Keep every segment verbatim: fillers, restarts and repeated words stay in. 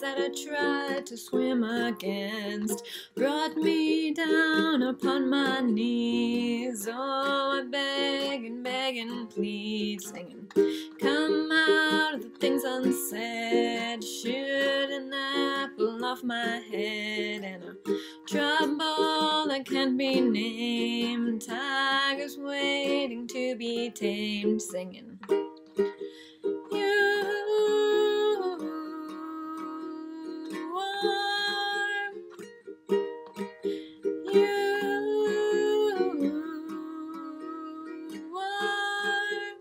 that I tried to swim against brought me down upon my knees. Oh, I beg and beg and plead, singing, come out of the things unsaid. Shoot an apple off my head and a trouble that can't be named. Tigers waiting to be tamed, singing, you are, you are.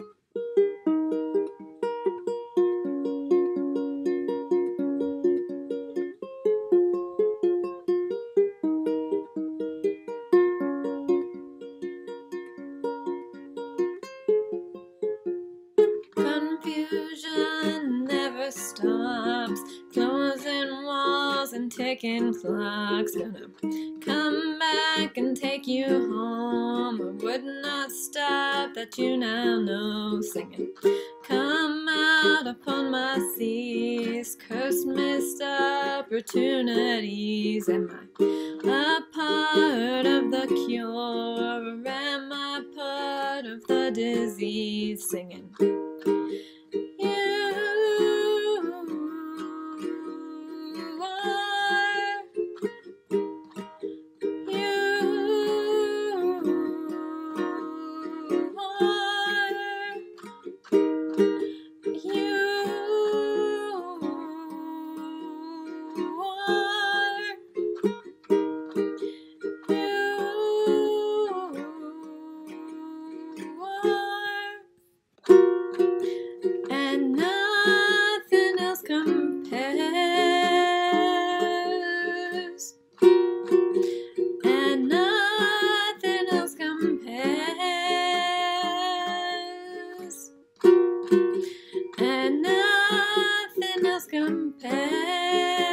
Confusion never stops, closing walls and ticking clocks. Gonna come back and take you home. I would not stop, that you now know, singing, come out upon my seas, cursed missed opportunities. Am I a part of the cure, or am I part of the disease, singing, you are, you are, you are, you are. And nothing else compares, and nothing else compares, and nothing else compares.